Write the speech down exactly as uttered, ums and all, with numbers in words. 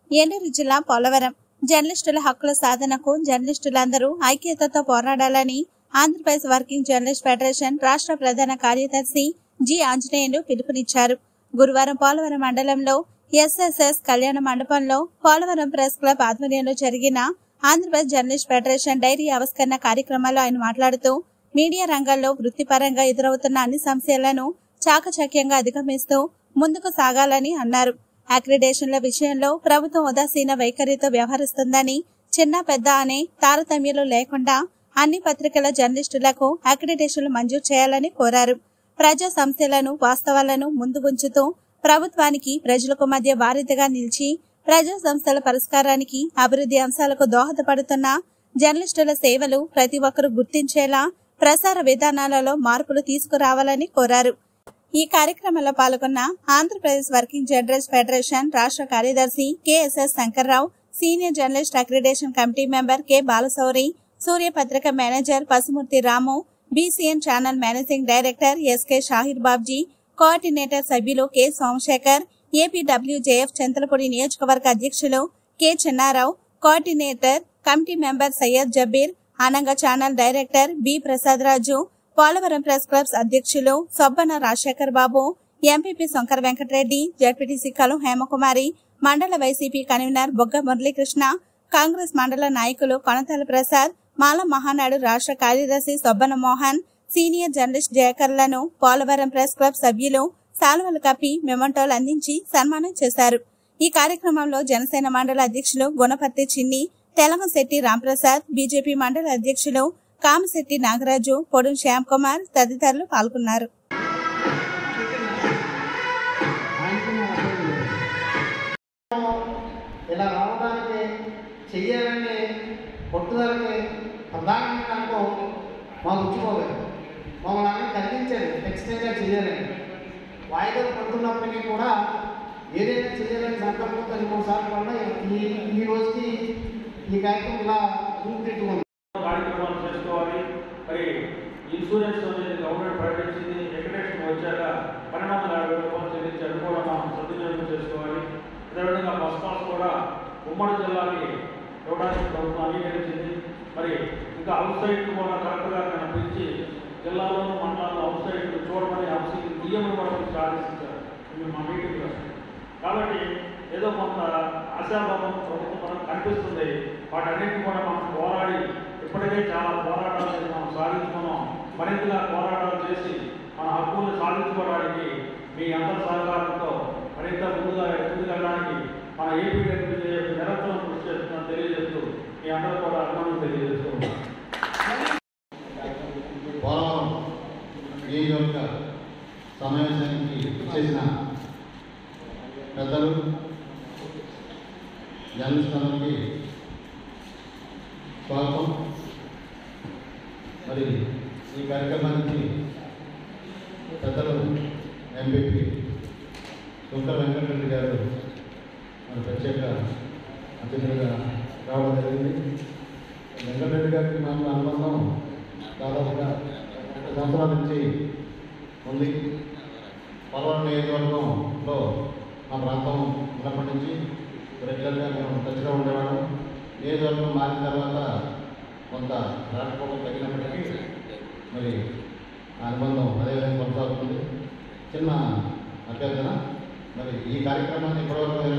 ఏలూరు జిల్లా పోలవరం జర్నలిస్టుల హక్కుల సాధనకు జర్నలిస్టులందరూ ఐక్యతతో పోరాడాలని ఆంధ్రప్రదేశ్ వర్కింగ్ జర్నలిస్ట్ ఫెడరేషన్ రాష్ట్ర ప్రధాన కార్యదర్శి జి ఆంజనేయులు పిలుపునిచ్చారు. గురువారం పోలవరం మండలంలో ఎస్ఎస్ఎస్ కళ్యాణ మండపంలో పోలవరం ప్రెస్ క్లబ్ ఆధ్వర్యంలో జరిగిన ఆంధ్రప్రదేశ్ జర్నలిస్ట్ ఫెడరేషన్ డైరీ ఆవిష్కరణ కార్యక్రమంలో ఆయన మాట్లాడుతూ మీడియా రంగంలో వృత్తిపరంగా ఎదురవుతున్న అన్ని సమస్యలను చాకచక్యంగా అధిగమిస్తూ ముందుకు సాగాలని అన్నారు. అక్రిడేషన్ల విషయంలో ప్రభుత్వం ఉదాసీన వైఖరితో వ్యవహరిస్తుందని, చిన్న పెద్ద అనే తారతమ్యాలు లేకుండా అన్ని పత్రికల జర్నలిస్టులకు అక్రిడేషన్లు మంజూరు చేయాలని కోరారు. ప్రజా సమస్యలను వాస్తవాలను ముందు ఉంచుతూ ప్రభుత్వానికి ప్రజలకు మధ్య వారధిగా నిలిచి ప్రజా సంస్థల పరిష్కారానికి అభివృద్ధి అంశాలకు దోహదపడుతున్న జర్నలిస్టుల సేవలు ప్రతి ఒక్కరూ గుర్తించేలా ప్రసార విధానాలలో మార్పులు తీసుకురావాలని కోరారు. ఈ కార్యక్రమంలో పాల్గొన్న ఆంధ్రప్రదేశ్ వర్కింగ్ జర్నలిస్ట్ ఫెడరేషన్ రాష్ట్ర కార్యదర్శి KSS Shankarrao, senior journalist accreditation committee member K Balashowry, Surya పత్రిక manager Pasumurthy Ramu, BCN channel managing director SK Shahir Babji, coordinator సభ్యులు కె సోమశేఖర్, ఏపీడబ్ల్యూజేఎఫ్ చింతలపూడి నియోజకవర్గ అధ్యక్షులు K Chinnarao, coordinator committee member Syed Jabir, Ananga channel director B Prasad Raju, Polavaram press clubs అధ్యక్షులు సొబ్బన రాజశేఖర్ బాబు, ఎంపీపీ శంకర్ వెంకటరెడ్డి, జడ్పీటీసీ కలు హేమకుమారి, మండల వైసీపీ కన్వీనర్ బొగ్గ మురళీకృష్ణ, కాంగ్రెస్ మండల నాయకులు కొనతల ప్రసాద్, మాల మహానాడు రాష్ట్ర కార్యదర్శి సొబ్బన మోహన్, సీనియర్ జర్నలిస్ట్ జయకర్లను పోలవరం ప్రెస్ క్లబ్ సభ్యులు సాల్వలు కప్పి మెమంటోలు అందించి సన్మానం చేశారు. ఈ కార్యక్రమంలో జనసేన మండల అధ్యక్షులు గుణపర్తి చిన్ని, తెలంగశెట్టి రాంప్రసాద్, బీజేపీ మండల అధ్యక్షులు కామశెట్టి నాగరాజు, పొడుం శ్యామ్ కుమార్ తదితరులు పాల్గొన్నారు. ఇలా రావడానికి చెయ్యాలని పట్టుదలకి ప్రధానంగా అనుకో మాకు ఉంచుకోలేదు. మమ్మల్ని అన్నీ కల్పించారు ఖచ్చితంగా చేయాలని. వాయిదాలు పడుతున్నప్పటికీ కూడా ఏదైనా చేయాలని సంకల్పంతో రెండు మూడు సార్లు పడినా ఈ ఈ రోజుకి ఈ కార్యక్రమం ఇలా ముందుకెట్టుకుంది. కార్యక్రమాలు చేసుకోవాలి. మరి ఇన్సూరెన్స్ అనేది గవర్నమెంట్ ప్రకటించింది. ఎక్కడేషన్ వచ్చాక పన్నెండు వందల యాభై రూపాయలు చెల్లించారు కూడా మనం సద్వినియోగం చేసుకోవాలి. అదేవిధంగా బస్ పాస్ కూడా ఉమ్మడి జిల్లాకి ఇవ్వడానికి ప్రభుత్వం అంగీకరించింది. మరి ఇంకా అవుట్ సైడ్ కూడా కలెక్టర్ గారిని పిలిచి జిల్లాలోనూ మండలాల్లో అవుట్ సైడ్ చూడమని అవసరం నియమం కూడా ఆదేశించారు మా మీటింగ్లో. కాబట్టి ఏదో కొంత ఆశాభావం ప్రభుత్వం మనకు కనిపిస్తుంది. వాటన్నిటిని కూడా మనం పోరాడి ఇప్పటికే చాలా పోరాటాలు చేసి మనం సాధించుకున్నాం. మరింతగా పోరాటాలు చేసి మన హక్కులను సాధించుకోవడానికి మీ అందరి సహకారంతో మరింత ముందుగా ముందుకెళ్ళడానికి మన ఏపీ నిరంతరం కృషి చేస్తున్నాం తెలియజేస్తూ మీ అందరూ కూడా అభినందనలు తెలియజేస్తూ ఉన్నాం. పోలవరం నియోజకవర్గ సమావేశానికి చేసిన పెద్దలు జర్నలిస్టులకి స్వాగతం. మరి ఈ కార్యక్రమానికి పెద్దలు ఎంపీపీ శంకర్ వెంకటరెడ్డి గారు మన ప్రత్యేక అతిథులుగా రావడం జరిగింది. వెంకటరెడ్డి గారికి మన అనుబంధం దాదాపుగా ఒక సంవత్సరాల నుంచి ఉంది. పోలవరం నియోజకవర్గంలో మా ప్రాంతం ఉన్నప్పటి నుంచి రెగ్యులర్గా మేము టచ్లో ఉండేవాళ్ళం. నియోజకవర్గం మారిన తర్వాత కొంత రాకపోకలు తగినప్పటికీ మరి అనుబంధం అదేవిధంగా కొనసాగుతుంది. చిన్న అభ్యర్థన, మరి ఈ కార్యక్రమాన్ని ఇప్పటివరకు